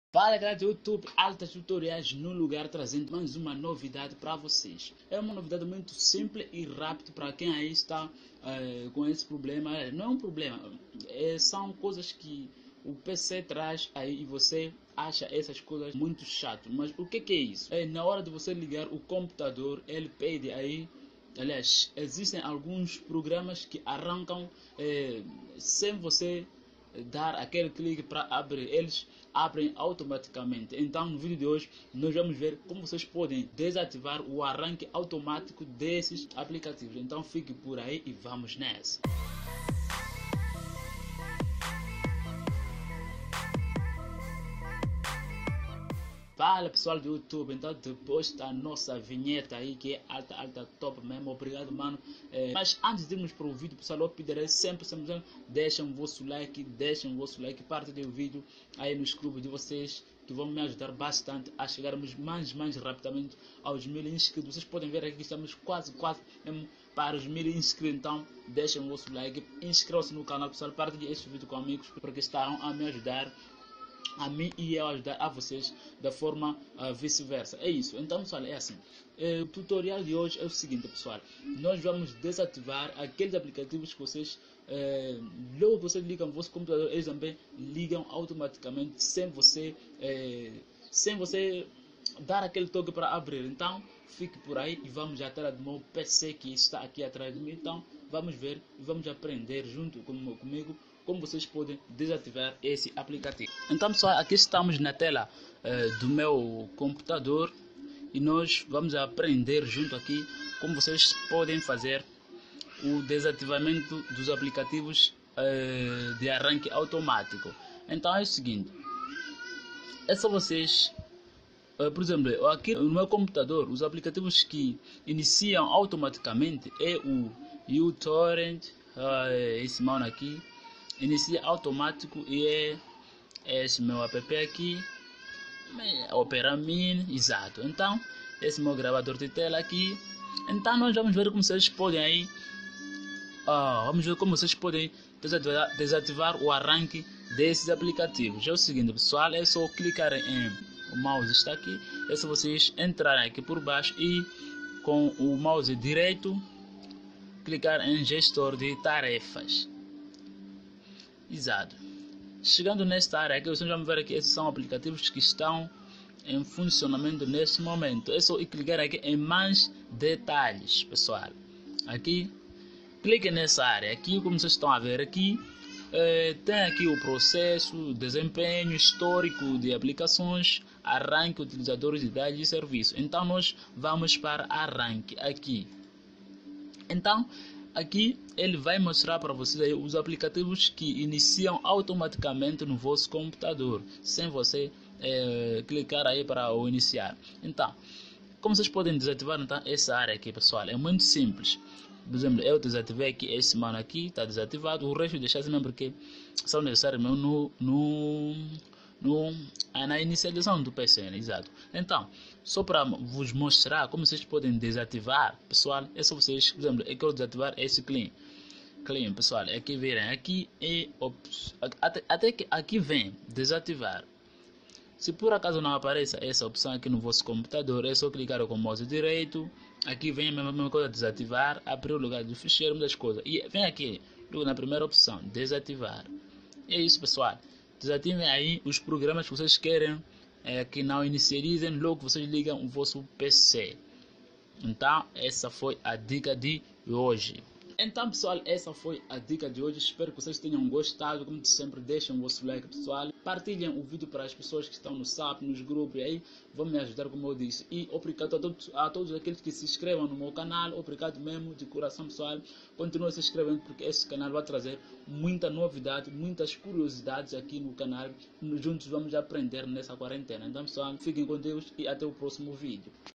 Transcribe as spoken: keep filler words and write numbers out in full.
Fala galera do YouTube, Altas Tutoriais no lugar, trazendo mais uma novidade para vocês. É uma novidade muito simples e rápida para quem aí está é, com esse problema. Não é um problema, é, são coisas que o P C traz aí e você acha essas coisas muito chato. Mas o que, que é isso? É, na hora de você ligar o computador, ele pede aí. Aliás, existem alguns programas que arrancam é, sem você dar aquele clique para abrir, eles abrem automaticamente. Então no vídeo de hoje nós vamos ver como vocês podem desativar o arranque automático desses aplicativos. Então fique por aí e vamos nessa. Fala pessoal do YouTube, então depois da nossa vinheta aí que é alta, alta, top mesmo, obrigado mano. É, mas antes de irmos para o vídeo pessoal, eu pedirei sempre, sempre, deixem o vosso like, deixem o vosso like, partilhem o vídeo aí nos grupos de vocês, que vão me ajudar bastante a chegarmos mais, mais rapidamente aos mil inscritos. Vocês podem ver aqui que estamos quase, quase mesmo para os mil inscritos, então deixem o vosso like, inscrevam-se no canal pessoal, partilhem este vídeo com amigos, porque estarão a me ajudar a mim e eu ajudar a vocês da forma uh, vice-versa. É isso. Então pessoal, é assim, é, o tutorial de hoje é o seguinte pessoal, nós vamos desativar aqueles aplicativos que vocês é, logo que vocês ligam o vosso computador, eles também ligam automaticamente sem você é, sem você dar aquele toque para abrir. Então fique por aí e vamos já ter do meu P C que está aqui atrás de mim. Então vamos ver e vamos aprender junto com, comigo como vocês podem desativar esse aplicativo. Então pessoal, aqui estamos na tela uh, do meu computador e nós vamos aprender junto aqui como vocês podem fazer o desativamento dos aplicativos uh, de arranque automático. Então é o seguinte, é só vocês, uh, por exemplo, aqui no meu computador, os aplicativos que iniciam automaticamente é o uTorrent, uh, esse mano aqui, inicia automático, e é esse meu app aqui, Opera Mini, exato. Então esse meu gravador de tela aqui. Então nós vamos ver como vocês podem aí uh, vamos ver como vocês podem desativar, desativar o arranque desses aplicativos. É o seguinte pessoal, é só clicar em, o mouse está aqui, é só vocês entrarem aqui por baixo e com o mouse direito clicar em gestor de tarefas. Exato. Chegando nesta área aqui, vocês vão ver que esses são aplicativos que estão em funcionamento neste momento. É só clicar aqui em mais detalhes, pessoal. Aqui, clique nessa área. Aqui, como vocês estão a ver aqui, eh, tem aqui o processo, desempenho, histórico de aplicações, arranque, utilizadores de dados e serviço. Então nós vamos para arranque aqui. Então aqui ele vai mostrar para vocês aí os aplicativos que iniciam automaticamente no vosso computador, sem você é, clicar aí para o iniciar. Então, como vocês podem desativar então essa área aqui pessoal, é muito simples. Por exemplo, eu desativei aqui esse mano aqui, está desativado, o resto deixar assim mesmo porque são necessários mesmo no, no No, na inicialização do P C, né? Exato. Então, só para vos mostrar como vocês podem desativar, pessoal, é só vocês, por exemplo, eu quero desativar esse clean, clean, pessoal, aqui verem, aqui é até, até que aqui vem desativar. Se por acaso não apareça essa opção aqui no vosso computador, é só clicar com o mouse direito, aqui vem a mesma, mesma coisa, desativar, abrir o lugar do ficheiro, muitas coisas, e vem aqui, na primeira opção, desativar. E é isso pessoal. Desativem aí os programas que vocês querem é, que não inicializem logo que vocês ligam o vosso P C. Então essa foi a dica de hoje. Então pessoal, essa foi a dica de hoje. Espero que vocês tenham gostado. Como sempre, deixem o vosso like pessoal. Partilhem o vídeo para as pessoas que estão no S A P, nos grupos e aí vão me ajudar como eu disse. E obrigado a todos, a todos aqueles que se inscrevam no meu canal. Obrigado mesmo de coração pessoal. Continuem se inscrevendo porque esse canal vai trazer muita novidade, muitas curiosidades aqui no canal. Juntos vamos aprender nessa quarentena. Então pessoal, fiquem com Deus e até o próximo vídeo.